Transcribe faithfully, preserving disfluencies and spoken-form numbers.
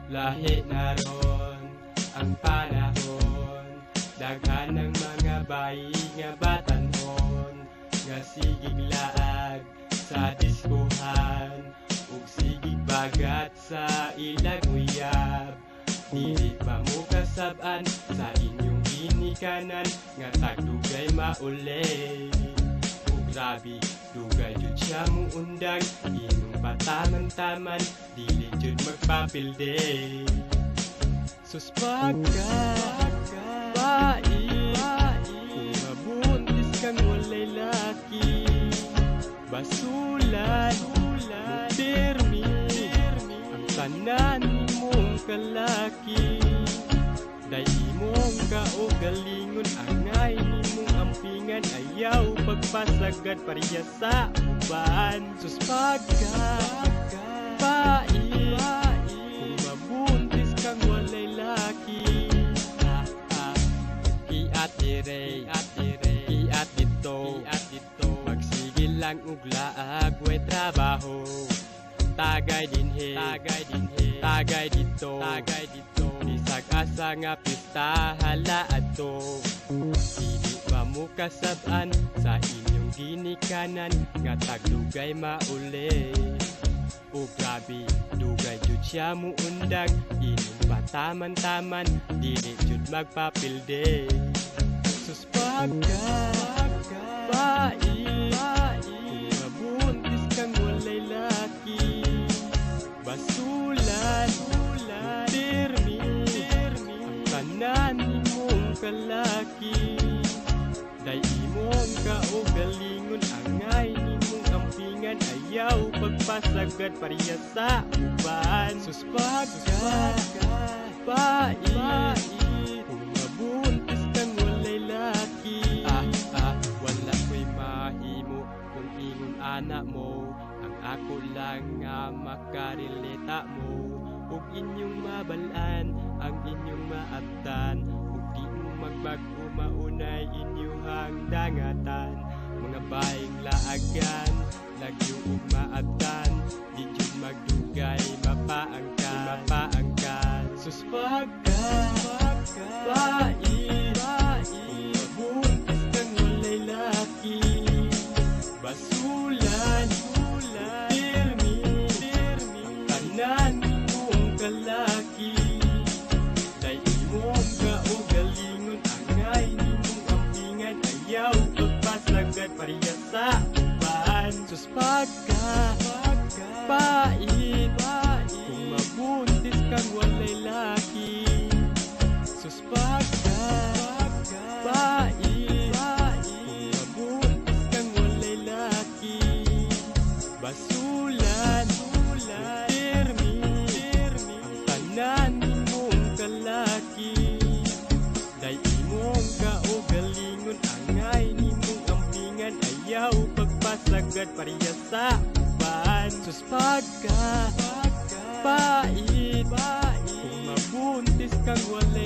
Lahi na ron ang panahon, daghan ng mga bayi nga batanhon, nga sigig laag sa diskuhan, ug sigig bagat sa ilang uyab. Dili pa mo kasab-an sa inyong ginikanan, nga tagdugay mauli. Ug grabe, dugay jud siya mo undang, inong pataman-taman, dili jud magpapilde. Sus pagkat bait, kung mabuntis kang walay laki, basulan, pirmi, ang tanan nimong kalaki. Day imong kaugalingon, angay nimong ampingan, ayaw pagpasagad pariya sa uban. Sus pagkat bait, kung mabuntis kang walay laki, ah, ah. Iat dire, iat dire, iat dito, iat dito, magsigil lang ug laag way trabaho. Tagay dinhi, tagay dinhi, tagay dito, tagay dito, bisag asa nga pista hala ato. Dili pa mo kasab-an sa inyong ginikanan, nga tagdugay mauli. O grabe, dugay jud siya mo undang, inong pataman-taman, dili jud magpapilde. Sus pagkat bait, kung mabuntis kang walay laki, basulan, pirmi, ang tanan nimong kalaki. Day imong kaugalingon, angay nimong ampingan, ayaw pagpasagad pariya sa uban. Sus pagkat bait, kung mabuntis kang walay laki, ah, ah, wala ko'y mahimo kung ingon anak mo, ang ako lang nga makarileta mo. Ug inyong mabalaan, ang inyong maabtan, ug di mo magbago maunay inyuhang dangatan. Mga baing laagan, lagyo ug maabtan, di jud magdugay mapaangkan, mapaangkan. Sus pagkat bait, kung mabuntis kang walay laki, basulan, pirmi, ang tanan nimong kalaki. Day imong kaugalingon, angay nimong ampingan, ayaw pagpasagad pariya sa uban. Sus pagkat bait, kung mabuntis kang walay laki, sus pagkat bait, kung mabuntis kang walay laki, basulan, pirmi, ang tanan nimong kalaki. Day imong kaugalingon, angay nimong ampingan, ayaw pagpasagad pariya sa uban. Sus pagkat bait, kung mabuntis kang walay